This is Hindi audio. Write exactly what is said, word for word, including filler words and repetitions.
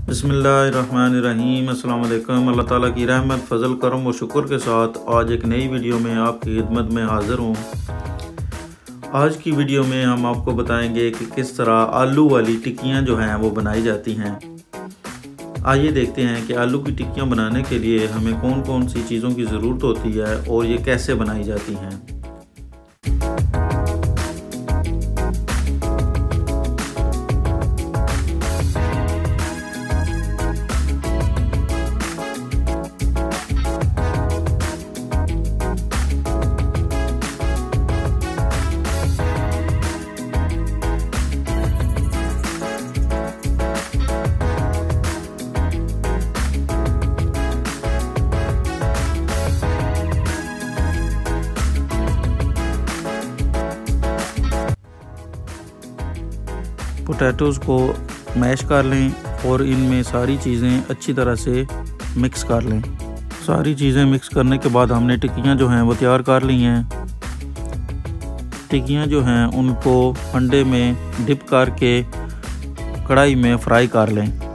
बिस्मिल्लाहिर्रहमानिर्रहीम। अस्सलाम वालेकुम। अल्लाह ताला की रहमत, फ़ज़ल, करम व शुक्र के साथ आज एक नई वीडियो में आपकी खिदमत में हाज़िर हूँ। आज की वीडियो में हम आपको बताएंगे कि किस तरह आलू वाली टिक्कियाँ जो हैं वो बनाई जाती हैं। आइए देखते हैं कि आलू की टिक्कियाँ बनाने के लिए हमें कौन कौन सी चीज़ों की ज़रूरत होती है और ये कैसे बनाई जाती हैं। पोटैटोज़ को मैश कर लें और इनमें सारी चीज़ें अच्छी तरह से मिक्स कर लें। सारी चीज़ें मिक्स करने के बाद हमने टिक्कियाँ जो हैं वो तैयार कर ली हैं। टिक्कियाँ जो हैं उनको अंडे में डिप करके कढ़ाई में फ्राई कर लें।